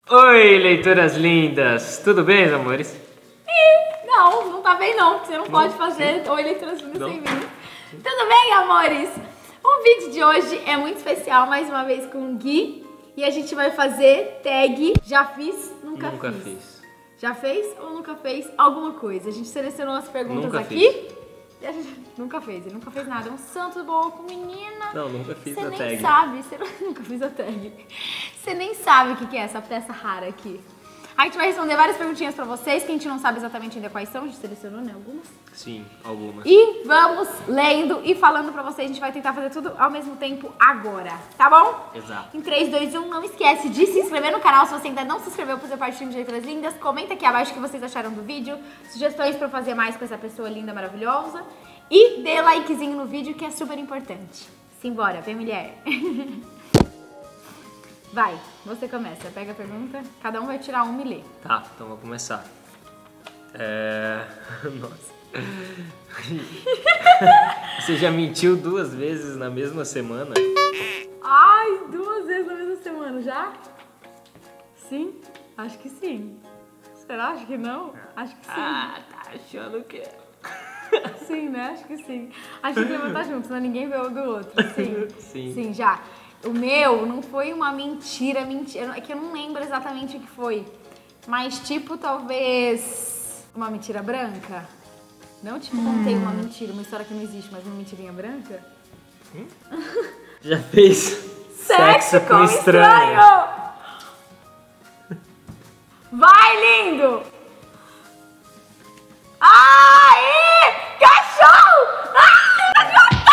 Oi, leitoras lindas! Tudo bem, amores? Não tá bem não, porque você não pode fazer Oi, leitoras lindas sem mim. Tudo bem, amores? O vídeo de hoje é muito especial, mais uma vez com o Gui. E a gente vai fazer tag Já fiz, nunca fiz. Já fez ou nunca fez alguma coisa? A gente selecionou as perguntas Nunca aqui. Fiz. E a gente nunca fez, ele nunca fez nada. É um santo louco, menina. Não, nunca fiz a tag. Você nem sabe, nunca fiz a tag. Você nem sabe o que é essa peça rara aqui. A gente vai responder várias perguntinhas pra vocês, que a gente não sabe exatamente ainda quais são. A gente selecionou, né? Algumas? Sim, algumas. E vamos lendo e falando pra vocês. A gente vai tentar fazer tudo ao mesmo tempo agora, tá bom? Exato. Em 3, 2, 1, não esquece de se inscrever no canal se você ainda não se inscreveu pra fazer parte do time de Leitoras Lindas. Comenta aqui abaixo o que vocês acharam do vídeo, sugestões pra eu fazer mais com essa pessoa linda, maravilhosa. E dê likezinho no vídeo, que é super importante. Simbora, vem mulher. Vai, você começa. Pega a pergunta, cada um vai tirar uma e lê. Tá, então vou começar. Nossa. Você já mentiu 2 vezes na mesma semana? Ai, 2 vezes na mesma semana, já? Sim? Acho que sim. Será? Acho que não? Acho que sim. Ah, tá achando que... Sim, né? Acho que sim. Acho que levantar junto, senão ninguém vê o do outro. Sim. Sim. Sim, já. O meu não foi uma mentira. É que eu não lembro exatamente o que foi. Mas tipo, talvez uma mentira branca. Não tipo, contei uma mentira, uma história que não existe, mas uma mentirinha branca. Já fez sexo com estranho? Vai, lindo! Ai, cachorro! Ai,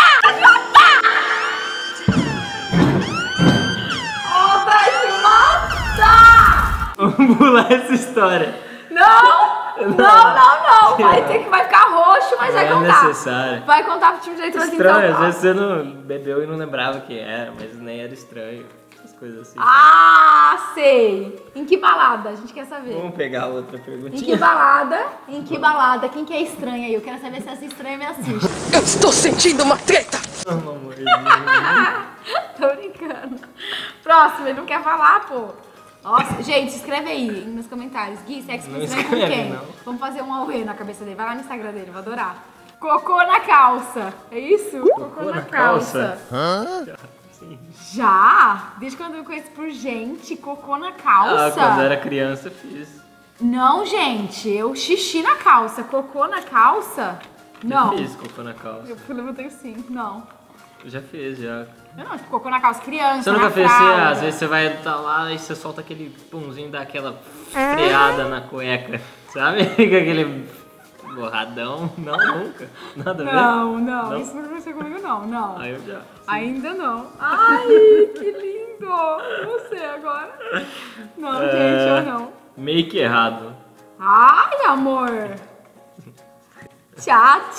vai te matar! Vamos pular essa história. Não! Vai ficar roxo, mas vai contar. É necessário. Vai contar pro time de leitoras Estranho, então. às vezes você não bebeu e não lembrava que era, mas nem era estranho. Essas coisas assim. Ah, sei. Em que balada? A gente quer saber. Vamos pegar outra Em perguntinha. que balada? Em que balada? Quem que é estranha aí? Eu quero saber se essa estranha me assiste. Eu estou sentindo uma treta! Oh, amor de Deus. Tô brincando. Próximo, ele não quer falar, pô. Nossa, gente, escreve aí nos comentários. Gui, sexo com Não estranho com escreve, quem? não. Vamos fazer um auê na cabeça dele. Vai lá no Instagram dele, eu vou adorar. Cocô na calça. É isso? Cocô na calça? Sim. Já? Desde quando eu conheço por gente, cocô na calça? Ah, quando eu era criança fiz. Não, gente, eu xixi na calça. Cocô na calça? Não. Já fiz cocô na calça. Eu levantei sim, não. Já fiz, já. Eu não, tipo, cocô na calça, criança, Você nunca na fez assim, fralda. às vezes você vai estar lá e você solta aquele pumzinho, dá aquela freada na cueca, sabe? Fica aquele borradão. Não, nunca. Nada a ver? Não, isso não aconteceu comigo não. Aí eu já. Ainda não. Ai, que lindo! Você agora? Não, gente, eu não. Make errado. Ai, amor! Tchá.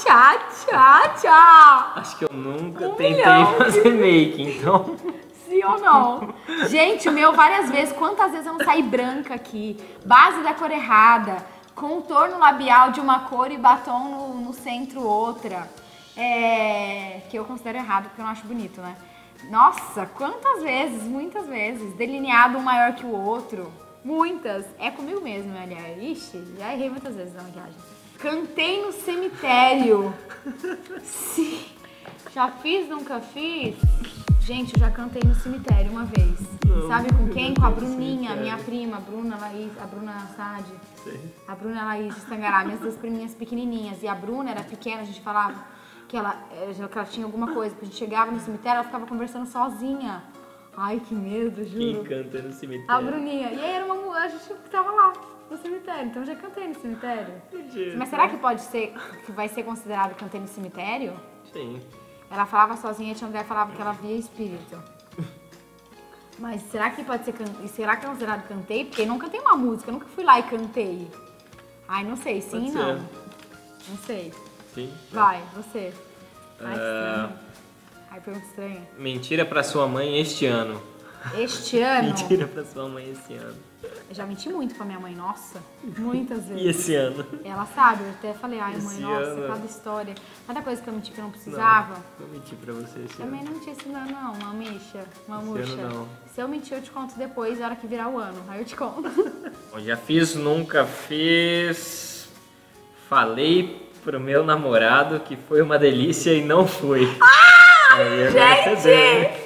Acho que eu nunca 1 tentei milhão fazer make, então. Sim ou não? Gente, o meu várias vezes. Quantas vezes eu não saí branca aqui? Base da cor errada. Contorno labial de uma cor e batom no centro outra. Que eu considero errado, porque eu não acho bonito, né? Nossa, quantas vezes? Muitas vezes. Delineado um maior que o outro. Muitas. É comigo mesmo, aliás. Ixi, já errei muitas vezes na maquiagem. Cantei no cemitério. Sim. Já fiz, nunca fiz? Gente, eu já cantei no cemitério uma vez. Não, Sabe com quem? Com a no Bruninha, cemitério. minha prima, a Bruna Sade. Sei. A Bruna e a Laís de Tangará, minhas 2 priminhas pequenininhas. E a Bruna era pequena, a gente falava que ela tinha alguma coisa. Porque a gente chegava no cemitério, ela ficava conversando sozinha. Ai, que medo, Quem juro. canta no cemitério? A Bruninha. E aí era uma mulher, a gente tava lá no cemitério. Então eu já cantei no cemitério. Mas será que pode ser, que vai ser considerado cantei no cemitério? Sim. Ela falava sozinha, a tia André falava que ela via espírito. Mas será que pode ser será que é considerado cantei? Porque eu não cantei uma música, eu nunca fui lá e cantei. Ai, não sei, sim Pode e não. ser. Não sei. Sim. Vai, você. Ai, estranho. Ai, pergunta estranha. Mentira pra sua mãe este ano. Este ano... Mentira pra sua mãe esse ano. Eu já menti muito pra minha mãe, nossa. Muitas vezes. E esse ano? Ela sabe, eu até falei, ai mãe, Esse nossa, ano? cada história. Cada coisa que eu menti que eu não precisava. Não, eu menti pra você esse Também ano. não tinha esse ano, não, mamicha, Esse mamucha. ano não. Se eu mentir, eu te conto depois, na hora que virar o ano. Aí eu te conto. Bom, já fiz, nunca fiz. Falei pro meu namorado que foi uma delícia e não foi. Aí, agora você vê.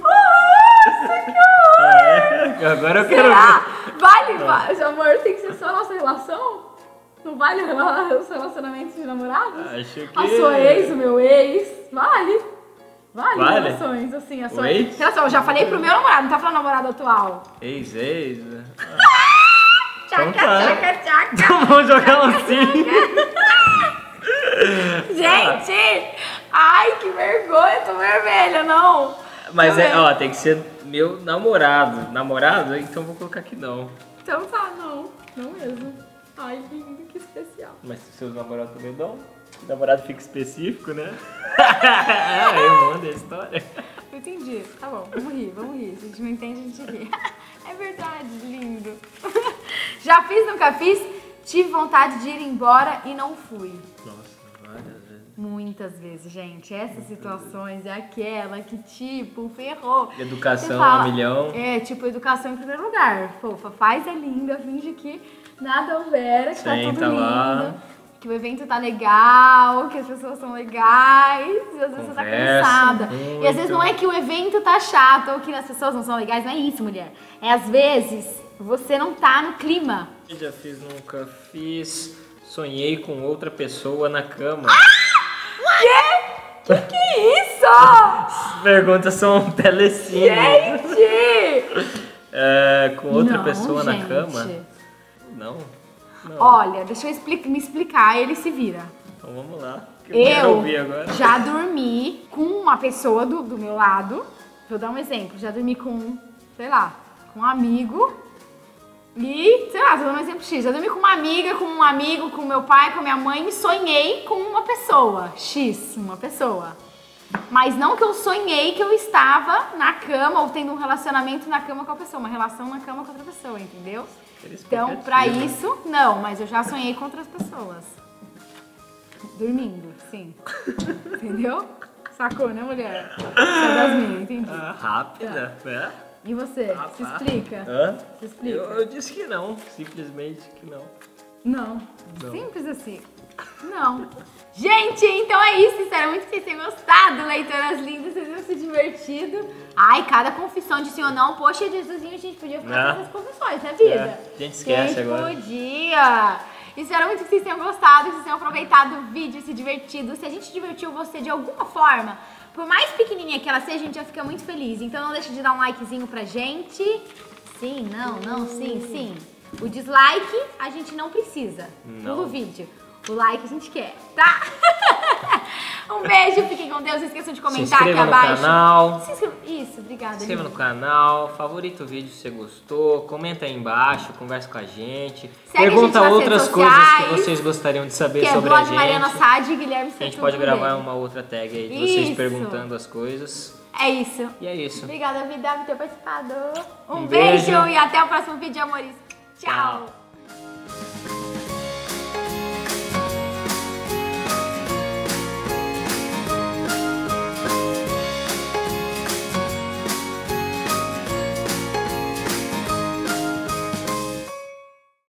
Agora eu quero Será? ver. Vale, amor, tem que ser só a nossa relação? Não vale os relacionamentos de namorados? Acho que... A sua ex, o meu ex? Vale? Vale? Relações, assim, a O sua ex? relação. Eu já falei pro meu namorado, não tá falando namorado atual. Ex. Tchaca, Então tá. tchaca, tchaca. Então vamos jogar assim. Gente! Ai, que vergonha, tô vermelha, não. Mas Também. ó, tem que ser meu namorado. Namorado? Então vou colocar que não. Então tá, não mesmo. Ai, lindo, que especial. Mas se seus namorados também dão, namorado fica específico, né? Eu mando a história. Eu entendi. Tá bom, vamos rir. Se a gente não entende, a gente ri. É verdade, lindo. Já fiz, nunca fiz. Tive vontade de ir embora e não fui. Nossa, várias vezes. Muitas vezes, gente. Essas situações é aquela que, tipo, ferrou. Educação Você fala, a milhão. É, tipo, educação em primeiro lugar. Fofa, faz a linda, finge que nada houvera, que tá tudo Senta lindo. lá. Que o evento tá legal, que as pessoas são legais, e às vezes você tá Conversa cansada. muito. E às vezes não é que o evento tá chato ou que as pessoas não são legais, não é isso, mulher. É às vezes você não tá no clima. Já fiz, nunca fiz. Sonhei com outra pessoa na cama. Que é isso? Perguntas são telecine. Gente! Com outra Não, pessoa na gente. cama? Não. Olha, deixa eu me explicar, ele se vira. Então vamos lá. Que eu quero ouvir agora. Já dormi com uma pessoa do meu lado. Vou dar um exemplo. Já dormi com, sei lá, com um amigo. E, sei lá, tô dando um exemplo X. Já dormi com uma amiga, com um amigo, com meu pai, com minha mãe. E sonhei com uma pessoa. X, uma pessoa. Mas não que eu sonhei que eu estava na cama ou tendo um relacionamento na cama com a pessoa. Uma relação na cama com outra pessoa, entendeu? Então, pra isso, não. Mas eu já sonhei com outras pessoas. Dormindo, sim. Entendeu? Sacou, né, mulher? Você é das minhas, entendi. Rápida, né? E você? Se explica. Hã? Se explica. Eu disse que não, simplesmente que não. Não. Não. Simples assim. Não. Gente, então é isso. Espero muito que vocês tenham gostado, leitoras lindas. Vocês tenham se divertido. Ai, cada confissão de sim ou não. Poxa, Jesusinho, a gente podia fazer essas confissões na vida. A gente esquece agora. Podia. Espero muito que vocês tenham gostado, que vocês tenham aproveitado o vídeo, se divertido. Se a gente divertiu você de alguma forma, por mais pequenininha que ela seja, a gente já fica muito feliz. Então não deixe de dar um likezinho pra gente. Sim, não, sim. O dislike a gente não precisa. Pula o vídeo. O like a gente quer, tá? Um beijo, fiquem com Deus. Não esqueçam de comentar aqui abaixo. No canal. Isso, obrigada. Se inscreva no canal, favorita o vídeo se você gostou, comenta aí embaixo, conversa com a gente. Segue Pergunta a gente nas outras redes coisas que sociais, vocês gostariam de saber que é sobre a blog gente. Mariana Sade e Guilherme A gente Setudo pode gravar dele. uma outra tag aí de vocês Isso. perguntando as coisas. É isso. E é isso. Obrigada, vida, por ter participado. Um beijo. beijo e até o próximo vídeo, amores. Tchau.